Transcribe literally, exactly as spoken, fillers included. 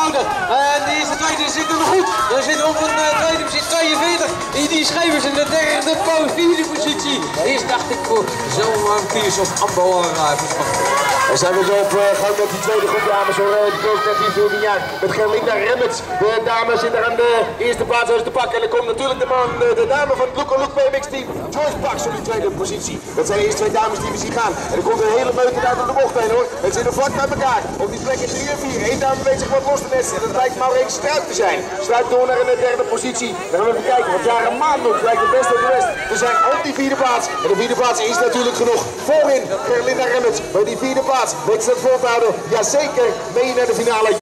houden. En de eerste tweede zit er nog goed. Er zit op een uh, tweede positie tweeënveertig. Die schrijvers in de derde, vierde positie. Eerst dacht ik voor zo'n Piers of Ambo verspannen. We zijn weer zo op uh, gang met die tweede groep dames hoor. De girls dertien veertien jaar met Gerlinda Remmets. De dames zitten aan de eerste plaats te pakken. En dan komt natuurlijk de man, de, de dame van het Look on Look B M X team, Joyce Pax op die tweede positie. Dat zijn de eerste twee dames die we zien gaan. En er komt een hele meute uit op de bocht heen hoor. Het zit er vlak bij elkaar. Op die plekken drie en vier. Eén dame weet zich wat los te nesten. En dat lijkt Maureen Struik te zijn. Struik door naar de derde positie. Dan gaan we even kijken. Want Jaren Maan nog lijkt het best op de rest. We zijn op die vierde plaats. En de vierde plaats is natuurlijk genoeg. Voorin Gerlinda Remmets. Bij die vierde plaats weet ze dat vol te houden. Jazeker, mee naar de finale.